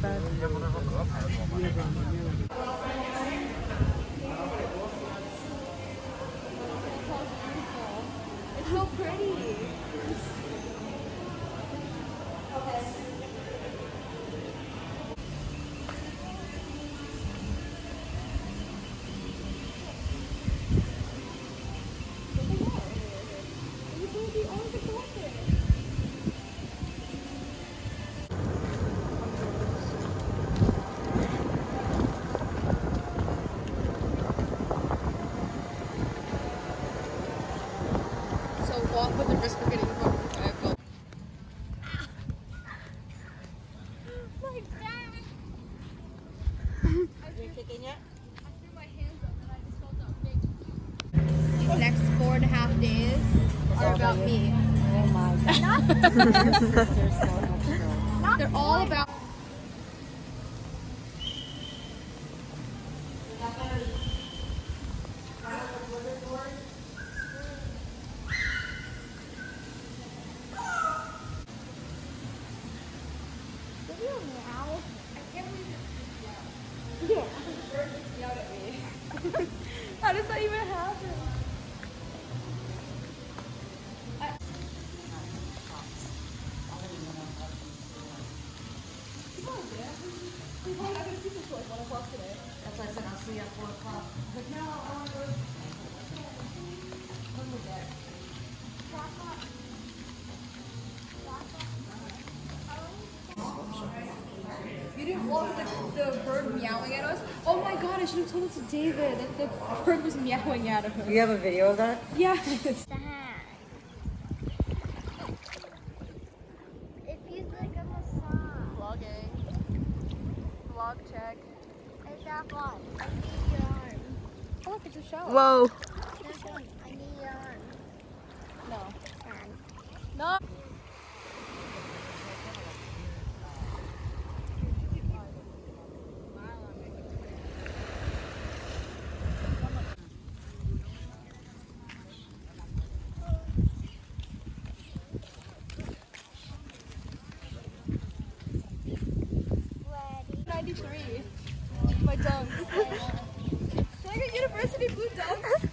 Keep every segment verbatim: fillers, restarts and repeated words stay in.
bed. It's so pretty. Walk with the risk of getting hurt with the vehicle. My back! Are you kicking yet? I threw my hands up and I just felt that big. These next four and a half days are about me. Oh my god. They're all about. Yeah. How does that even happen? I That's why I said I'll see you at four o'clock. But no, I want to go. Come with that. You didn't walk the, the bird meowing at us? Oh my god, I should have told it to David that the bird was meowing at us. You have a video of that? Yes. It feels like a massage. Vlogging. Vlog check. It's that one. I need your arm. Oh, look, it's a show. Whoa. This one. I need your arm. No. Arm. No. ninety-three. My dunks. Can I get university blue dunks?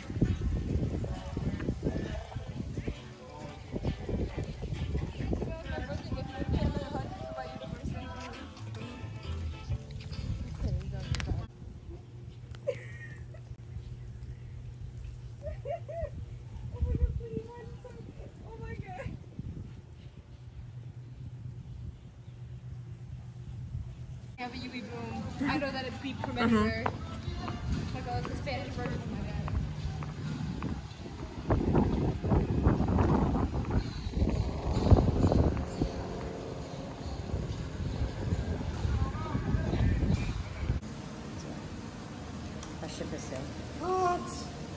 Have a U V boom. I know that it beeped from anywhere. Oh my god, it's the Spanish version of my bad. That ship is sailed. What?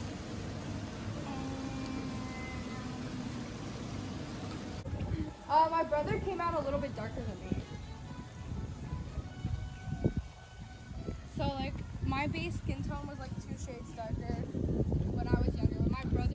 Uh, my brother came out a little bit darker than me. So like my base skin tone was like two shades darker when I was younger. When my brother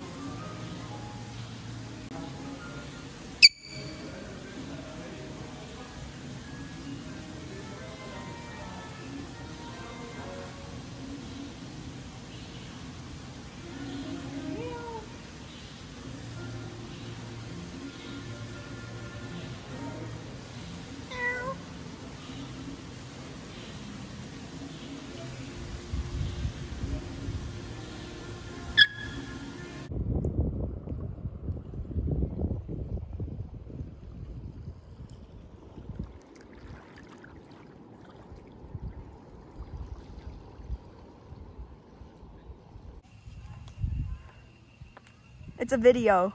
It's a video.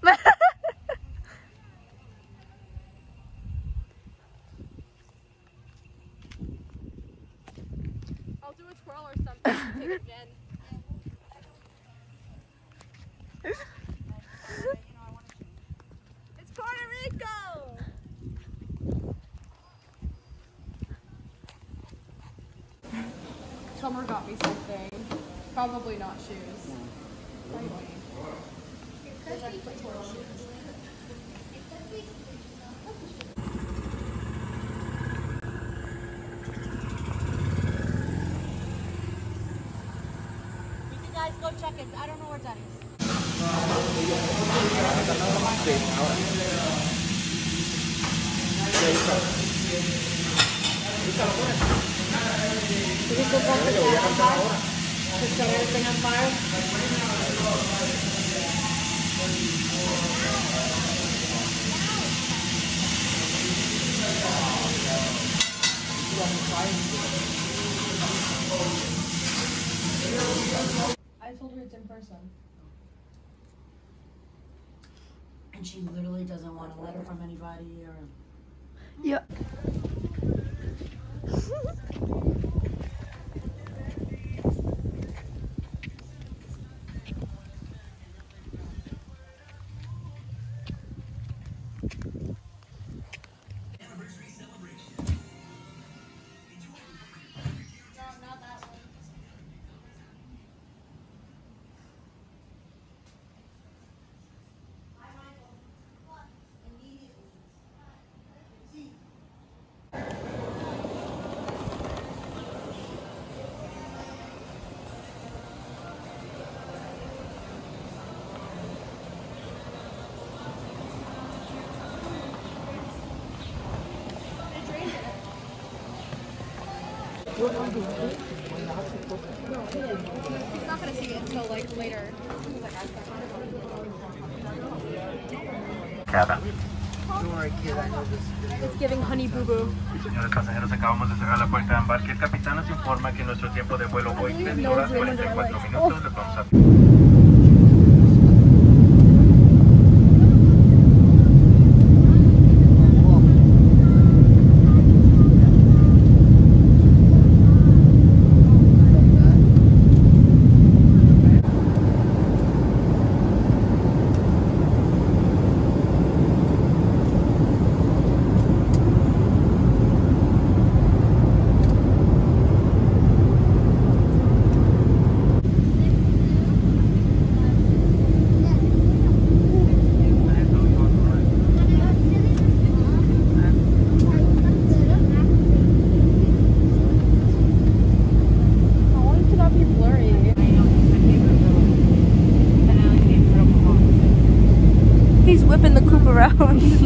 I'll do a twirl or something to take it again. It's Puerto Rico! Summer got me something. Probably not shoes. Probably. Guys, go check it. I don't know where that is. Did you put both the cat on fire? Just set everything on fire? I told her it's in person. And she literally doesn't want a letter from anybody or... Yeah. He's not gonna see it until like later. Cabin. It's giving honey boo boo. Señores pasajeros, acabamos de cerrar la puerta de embarque. El capitán nos informa que nuestro tiempo de vuelo hoy tres horas cuarenta y cuatro minutos. Les vamos a... He's whipping the coupe around.